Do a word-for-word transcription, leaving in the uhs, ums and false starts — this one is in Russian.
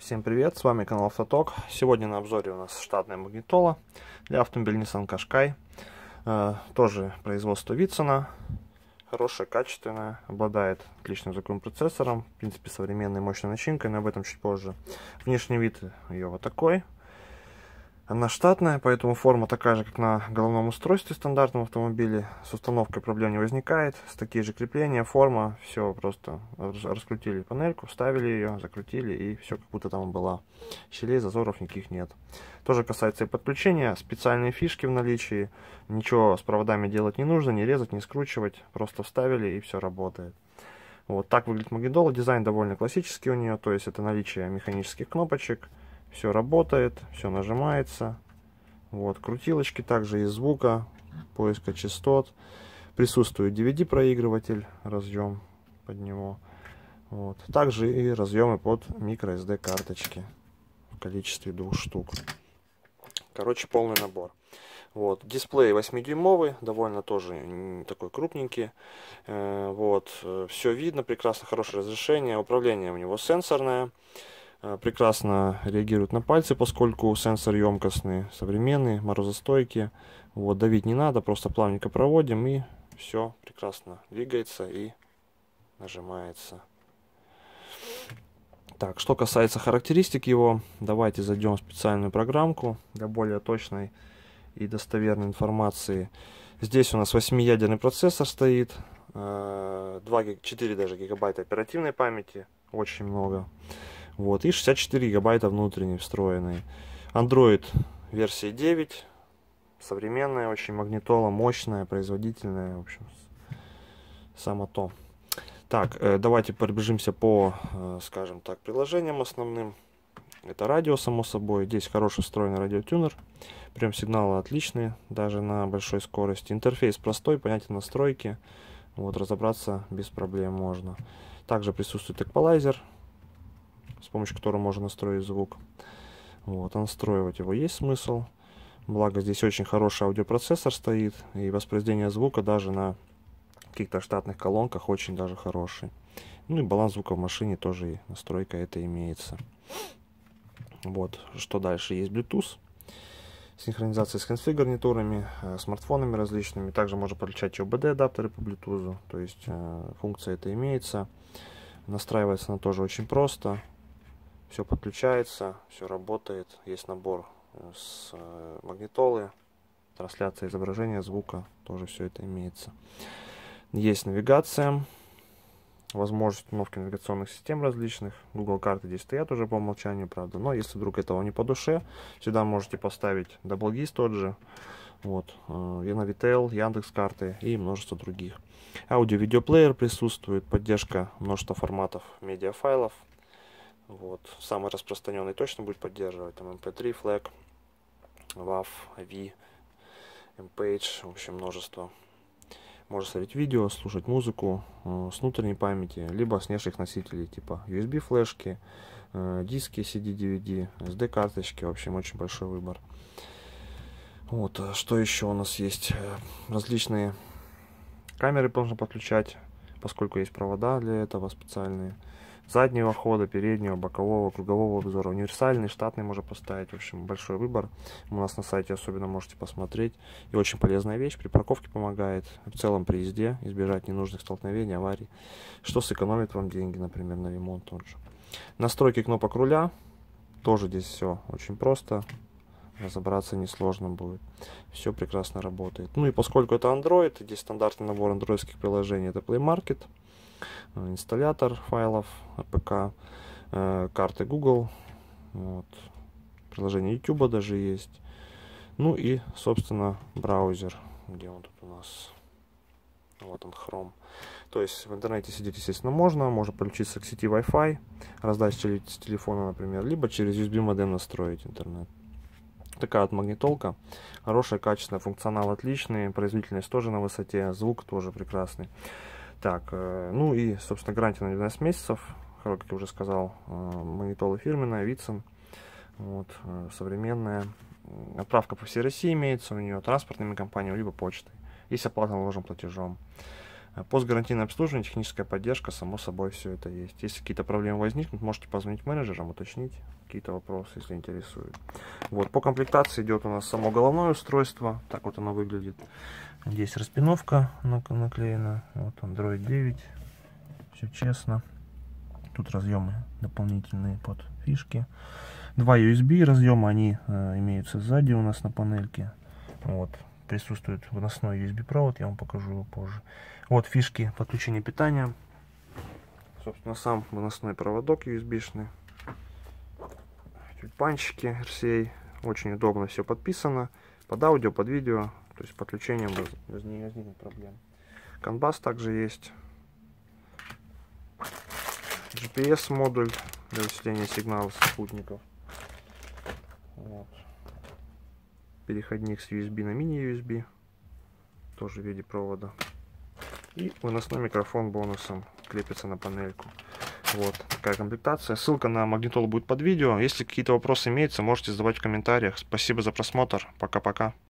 Всем привет, с вами канал Автоток. Сегодня на обзоре у нас штатная магнитола для автомобиля Nissan Qashqai. Э, тоже производство Вицина. Хорошая, качественная, обладает отличным звуковым процессором. В принципе, современной мощной начинкой, но об этом чуть позже. Внешний вид ее вот такой. Она штатная, поэтому форма такая же, как на головном устройстве стандартном автомобиле. С установкой проблем не возникает. С такие же крепления, форма, все просто раскрутили панельку, вставили ее, закрутили, и все как будто там была. Щелей, зазоров никаких нет. Тоже касается и подключения. Специальные фишки в наличии. Ничего с проводами делать не нужно, не резать, не скручивать. Просто вставили, и все работает. Вот так выглядит магнитола. Дизайн довольно классический у нее, то есть это наличие механических кнопочек. Все работает, все нажимается. Вот, крутилочки, также из звука, поиска частот. Присутствует ди ви ди проигрыватель, разъем под него. Вот. Также и разъемы под microSD карточки в количестве двух штук. Короче, полный набор. Вот. Дисплей восьмидюймовый, довольно тоже такой крупненький. Вот. Все видно, прекрасно, хорошее разрешение. Управление у него сенсорное. Прекрасно реагирует на пальцы, поскольку сенсор емкостный, современный, морозостойкий. Вот, давить не надо, просто плавненько проводим, и все прекрасно двигается и нажимается. Так, что касается характеристик его, давайте зайдем в специальную программку для более точной и достоверной информации. Здесь у нас восьмиядерный процессор стоит, два, четыре даже гигабайта оперативной памяти, очень много. Вот, и шестьдесят четыре гигабайта внутренней встроенной. Android версии девять. Современная, очень магнитола, мощная, производительная. В общем, само то. Так, э, давайте пробежимся по, э, скажем так, приложениям основным. Это радио, само собой. Здесь хороший встроенный радиотюнер. Прям сигналы отличные, даже на большой скорости. Интерфейс простой, понятен настройки. Вот, разобраться без проблем можно. Также присутствует эквалайзер, с помощью которого можно настроить звук. Вот, а настроивать его есть смысл. Благо здесь очень хороший аудиопроцессор стоит, и воспроизведение звука даже на каких-то штатных колонках очень даже хороший. Ну и баланс звука в машине тоже, и настройка это имеется. Вот, что дальше? Есть Bluetooth, синхронизация с конфиг-гарнитурами, э, смартфонами различными. Также можно подключать ю би ди адаптеры по Bluetooth, то есть э, функция это имеется. Настраивается она тоже очень просто. Все подключается, все работает. Есть набор с э, магнитолы, трансляция изображения, звука, тоже все это имеется. Есть навигация, возможность установки навигационных систем различных. Google карты здесь стоят уже по умолчанию, правда. Но если вдруг этого не по душе, сюда можете поставить DoubleGIS тот же. Вот, э, Navitel, Яндекс карты и множество других. Аудио-видеоплеер присутствует, поддержка множества форматов медиафайлов. Вот. Самый распространенный точно будет поддерживать там эм пэ три, флэг, вав, ви, эм-пейдж, в общем множество. Можно смотреть видео, слушать музыку э, с внутренней памяти, либо с внешних носителей типа ю эс би флешки, э, диски си ди, ди ви ди, эс ди карточки, в общем очень большой выбор. Вот, что еще у нас есть? Различные камеры можно подключать, поскольку есть провода для этого специальные. Заднего хода, переднего, бокового, кругового обзора. Универсальный, штатный можно поставить. В общем, большой выбор. У нас на сайте особенно можете посмотреть. И очень полезная вещь. При парковке помогает. В целом при езде избежать ненужных столкновений, аварий. Что сэкономит вам деньги, например, на ремонт тот же. Настройки кнопок руля. Тоже здесь все очень просто. Разобраться несложно будет. Все прекрасно работает. Ну и поскольку это Android, здесь стандартный набор андроидских приложений. Это Play Market. Инсталлятор файлов, АПК, э, карты Google, вот, приложение YouTube даже есть, ну и, собственно, браузер, где он тут у нас, вот он, Chrome. То есть в интернете сидеть, естественно, можно, можно подключиться к сети Wi-Fi, раздать с телефона, например, либо через ю эс би модем настроить интернет. Такая вот магнитолка, хорошая, качественная, функционал отличный, производительность тоже на высоте, звук тоже прекрасный. Так, э, ну и, собственно, гарантия на двенадцать месяцев, как я уже сказал, э, магнитола фирменная, Вицин, вот, э, современная. Отправка по всей России имеется у нее, транспортными компаниями, либо почтой. Есть оплата наложенным платежом. Постгарантийное обслуживание, техническая поддержка, само собой, все это есть. Если какие-то проблемы возникнут, можете позвонить менеджерам, уточнить какие-то вопросы, если интересуют. Вот, по комплектации идет у нас само головное устройство. Так вот оно выглядит. Здесь распиновка наклеена. Вот Android девять. Все честно. Тут разъемы дополнительные под фишки. Два ю эс би разъема, они э, имеются сзади у нас на панельке. Вот. Присутствует выносной ю эс би провод, я вам покажу его позже. Вот фишки подключения питания. Собственно, сам выносной проводок ю эс би-шный. Тюльпанчики эр си эй. Очень удобно все подписано. Под аудио, под видео. То есть подключением без, без не возникнет проблем. CAN-бас также есть. джи пи эс модуль для вычисления сигналов со спутников. Вот. Переходник с ю эс би на мини-ю эс би. Тоже в виде провода. И выносной микрофон бонусом крепится на панельку. Вот такая комплектация. Ссылка на магнитолу будет под видео. Если какие-то вопросы имеются, можете задавать в комментариях. Спасибо за просмотр. Пока-пока.